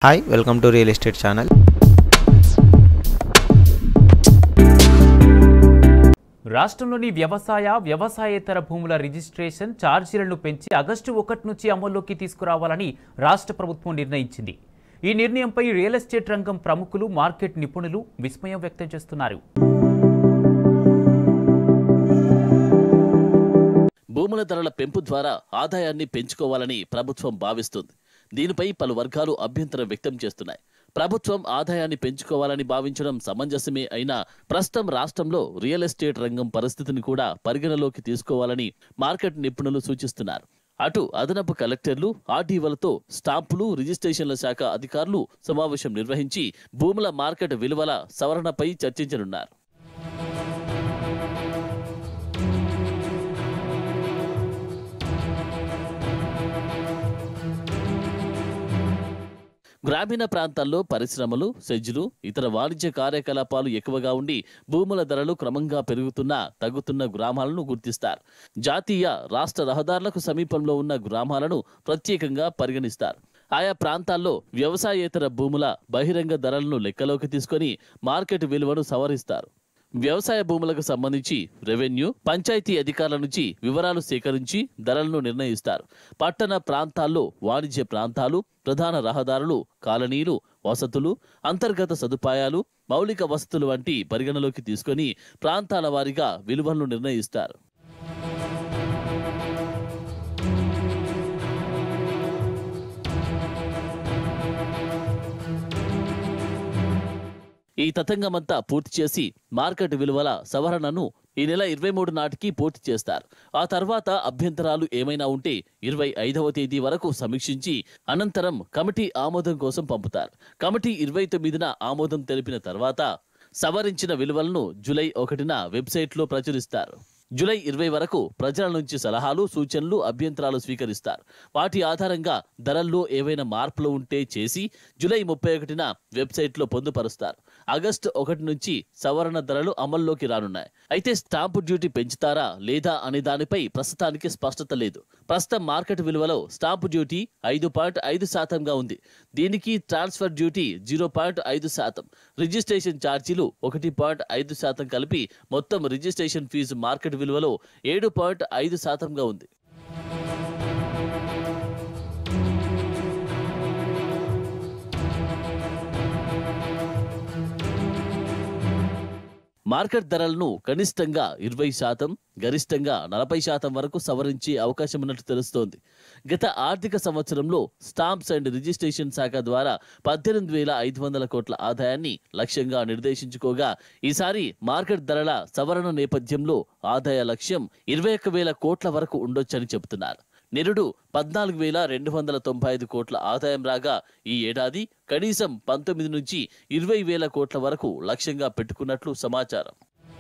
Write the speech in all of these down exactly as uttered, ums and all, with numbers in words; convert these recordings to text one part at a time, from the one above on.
Hi, welcome to Real Estate Channel. రాష్ట్రంలోని వ్యవసాయ వ్యవసాయేతర భూముల రిజిస్ట్రేషన్ ఛార్జీలను పెంచి ఆగస్టు ఒకటి నుంచి అమల్లోకి తీసుకురావాలని రాష్ట్ర ప్రభుత్వం నిర్ణయించింది. ఈ నిర్ణయంపై రియల్ ఎస్టేట్ రంగం ప్రముఖులు, మార్కెట్ నిపుణులు విస్మయం వ్యక్తం చేస్తున్నారు. భూముల ధరల పెంపు ద్వారా ఆదాయాన్ని పెంచుకోవాలని ప్రభుత్వం భావిస్తుంది. దీనిపై పలు వర్గాలు అభ్యంతరం వ్యక్తం చేస్తున్నాయి. ప్రభుత్వం ఆదాయాన్ని పెంచుకోవాలని భావించడం సమంజసమే అయినా ప్రస్తుతం రాష్ట్రంలో రియల్ ఎస్టేట్ రంగం పరిస్థితిని కూడా పరిగణలోకి తీసుకోవాలని మార్కెట్ నిపుణులు సూచిస్తున్నారు. అటు అదనపు కలెక్టర్లు, ఆర్డీఓలతో స్టాంపులు, రిజిస్ట్రేషన్ల శాఖ అధికారులు సమావేశం నిర్వహించి భూముల మార్కెట్ విలువల సవరణపై చర్చించనున్నారు. గ్రామీణ ప్రాంతాల్లో పరిశ్రమలు, సెజ్లు, ఇతర వాణిజ్య కార్యకలాపాలు ఎక్కువగా ఉండి భూముల ధరలు క్రమంగా పెరుగుతున్న తగ్గుతున్న గ్రామాలను గుర్తిస్తారు. జాతీయ, రాష్ట్ర రహదారులకు సమీపంలో ఉన్న గ్రామాలను ప్రత్యేకంగా పరిగణిస్తారు. ఆయా ప్రాంతాల్లో వ్యవసాయేతర భూముల బహిరంగ ధరలను లెక్కలోకి తీసుకొని మార్కెట్ విలువను సవరిస్తారు. వ్యవసాయ భూములకు సంబంధించి రెవెన్యూ, పంచాయతీ అధికారుల నుంచి వివరాలు సేకరించి ధరలను నిర్ణయిస్తారు. పట్టణ ప్రాంతాల్లో వాణిజ్య ప్రాంతాలు, ప్రధాన రహదారులు, కాలనీలు, వసతులు, అంతర్గత సదుపాయాలు, మౌలిక వసతులు వంటి పరిగణలోకి తీసుకొని ప్రాంతాల వారీగా విలువలను నిర్ణయిస్తారు. ఈ తతంగమంతా పూర్తి చేసి మార్కెట్ విలువల సవరణను ఈ నెల ఇరవై మూడు నాటికి పూర్తి చేస్తారు. ఆ తర్వాత అభ్యంతరాలు ఏమైనా ఉంటే ఇరవై ఐదవ తేదీ వరకు సమీక్షించి అనంతరం కమిటీ ఆమోదం కోసం పంపుతారు. కమిటీ ఇరవై తొమ్మిదిన ఆమోదం తెలిపిన తర్వాత సవరించిన విలువలను జూలై ఒకటిన వెబ్సైట్లో ప్రచురిస్తారు. జూలై ఇరవై వరకు ప్రజల నుంచి సలహాలు, సూచనలు, అభ్యంతరాలు స్వీకరిస్తారు. వాటి ఆధారంగా ధరల్లో ఏవైనా మార్పులు ఉంటే చేసి జూలై ముప్పై ఒకటిన వెబ్సైట్లో పొందుపరుస్తారు. ఆగస్టు ఒకటి నుంచి సవరణ ధరలు అమల్లోకి రానున్నాయి. అయితే స్టాంపు డ్యూటీ పెంచుతారా లేదా అనే దానిపై ప్రస్తుతానికి స్పష్టత లేదు. ప్రస్తుతం మార్కెట్ విలువలో స్టాంపు డ్యూటీ ఐదు పాయింట్ ఐదు శాతంగా ఉంది. దీనికి ట్రాన్స్ఫర్ డ్యూటీ జీరో పాయింట్ ఐదు శాతం, రిజిస్ట్రేషన్ ఛార్జీలు ఒకటి పాయింట్ ఐదు శాతం కలిపి మొత్తం రిజిస్ట్రేషన్ ఫీజు మార్కెట్ విలువలో ఏడు పాయింట్ ఐదు శాతంగా ఉంది. మార్కెట్ ధరలను కనిష్టంగా ఇరవై శాతం, గరిష్టంగా నలభై శాతం వరకు సవరించే అవకాశం ఉన్నట్టు తెలుస్తోంది. గత ఆర్థిక సంవత్సరంలో స్టాంప్స్ అండ్ రిజిస్ట్రేషన్ శాఖ ద్వారా పద్దెనిమిది వేల ఐదు వందల కోట్ల ఆదాయాన్ని లక్ష్యంగా నిర్దేశించుకోగా ఈసారి మార్కెట్ ధరల సవరణ నేపథ్యంలో ఆదాయ లక్ష్యం ఇరవై ఒక్క వేల కోట్ల వరకు ఉండొచ్చని చెబుతున్నారు. నిరుడు పద్నాలుగు వేల రెండు వందల తొంభై ఐదు కోట్ల ఆదాయం రాగా ఈ ఏడాది కనీసం పంతొమ్మిది నుంచి ఇరవై వేల కోట్ల వరకు లక్ష్యంగా పెట్టుకున్నట్లు సమాచారం.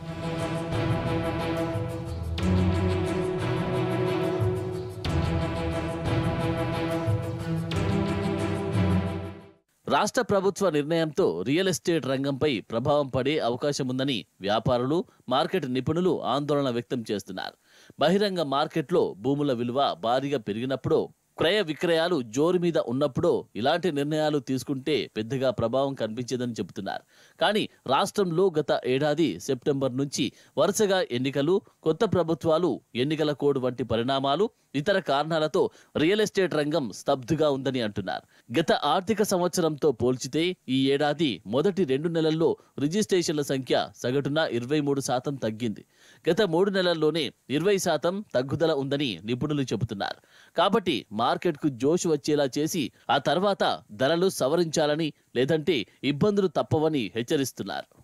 రాష్ట్ర ప్రభుత్వ నిర్ణయంతో రియల్ ఎస్టేట్ రంగంపై ప్రభావం పడే అవకాశం ఉందని వ్యాపారులు, మార్కెట్ నిపుణులు ఆందోళన వ్యక్తం చేస్తున్నారు. బహిరంగ మార్కెట్లో భూముల విలువ భారీగా పెరిగినప్పుడు, క్రయ విక్రయాలు జోరు మీద ఉన్నప్పుడు ఇలాంటి నిర్ణయాలు తీసుకుంటే పెద్దగా ప్రభావం కనిపించేదని చెబుతున్నారు. కానీ రాష్ట్రంలో గత ఏడాది సెప్టెంబర్ నుంచి వరుసగా ఎన్నికలు, కొత్త ప్రభుత్వాలు, ఎన్నికల కోడ్ వంటి పరిణామాలు, ఇతర కారణాలతో రియల్ ఎస్టేట్ రంగం స్తబ్దుగా ఉందని అంటున్నారు. గత ఆర్థిక సంవత్సరంతో పోల్చితే ఈ ఏడాది మొదటి రెండు నెలల్లో రిజిస్ట్రేషన్ల సంఖ్య సగటున ఇరవై మూడు శాతం తగ్గింది. గత మూడు నెలల్లోనే ఇరవై శాతం తగ్గుదల ఉందని నిపుణులు చెబుతున్నారు. కాబట్టి మార్కెట్కు జోష్ వచ్చేలా చేసి ఆ తర్వాత ధరలు సవరించాలని, లేదంటే ఇబ్బందులు తప్పవని హెచ్చరిస్తున్నారు.